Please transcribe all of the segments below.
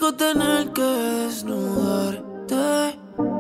rico tener que desnudarte.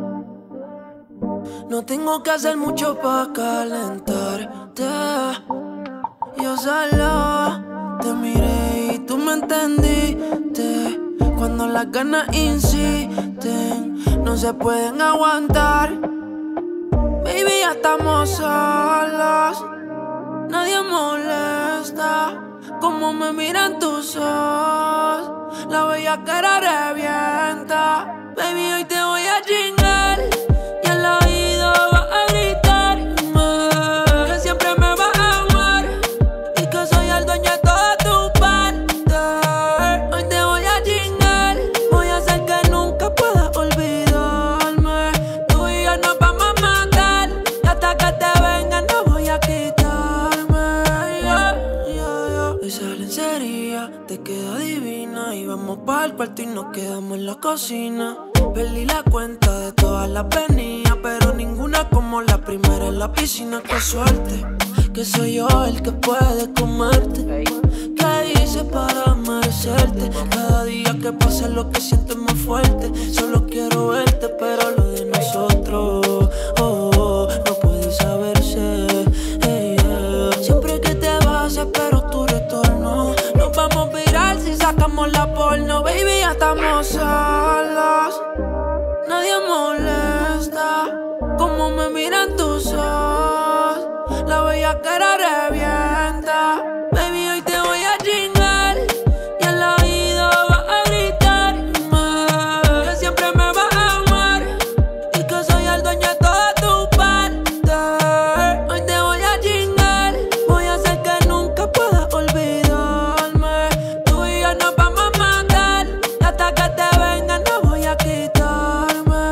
No tengo que hacer mucho pa' calentarte. Yo solo te miré y tú me entendiste. Cuando las ganas insisten, no se pueden aguantar. Baby, ya estamos solos, nadie molesta. Como me miran tus ojos, la bellaquera revienta. Baby, hoy te voy a chingar y al oído vas a gritarme que siempre me vas a amar y que soy el dueño de toda tu parte. Hoy te voy a chingar, voy a hacer que nunca puedas olvidarme. Tú y yo nos vamos a matar y hasta que te venga no voy a quitarme. Esa lencería te queda divina y vamos pa'l cuarto y nos quedamos en la cocina. Perdí la cuenta de todas las venidas, pero ninguna como la primera en la piscina. Qué suerte, que soy yo el que puede comerte. ¿Qué hice para merecerte? Cada día que pasa lo que siento es más fuerte. Solo quiero verte, pero lo de nosotros no puede saberse. Siempre que te vas espero tu retorno. Nos vamos a virar si sacamos la porno. Baby, ya estamos solos, nadie molesta. Como me miran tus ojos, la bellaquera revienta. Baby, hoy te voy a chingar y al oído vas a gritarme que siempre me vas a amar y que soy el dueño de toda tu parte. Hoy te voy a chingar, voy a hacer que nunca puedas olvidarme. Tú y yo nos vamos a matar y hasta que te venga no voy a quitarme.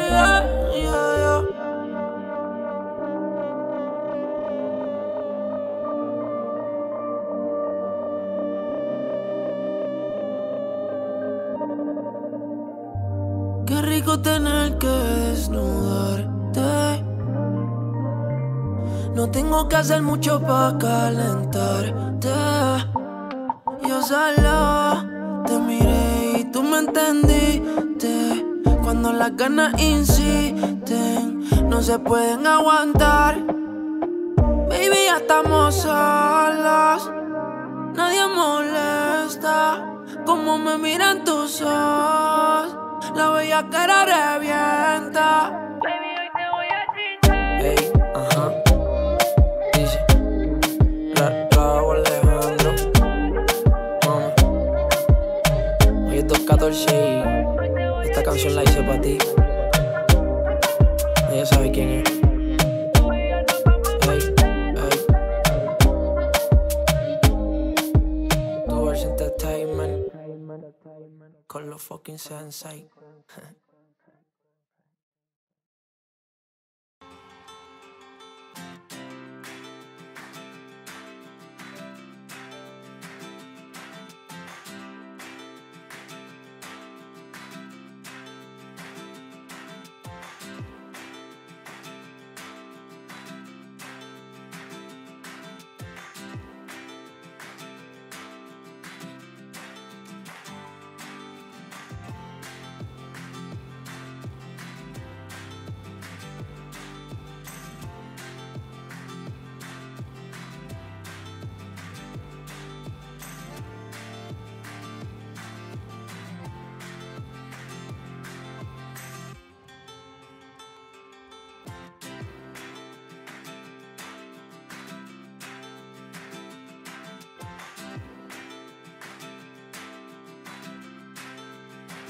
Qué rico tener que desnudarte. No tengo que hacer mucho pa' calentarte. Yo solo te miré y tú me entendiste. Cuando las ganas insisten, no se pueden aguantar. Baby, ya estamos solos, nadie molesta. Como me miran tus ojos, la bellaquera revienta. Baby, hoy te voy a chingar. Ey, ajá. Dice Raúl Alejandro. Mama. Hoy es 214 y esta canción la hice pa' ti. Ella sabe quién es. Ey, ey. Towards Entertainment con los fucking Sensei.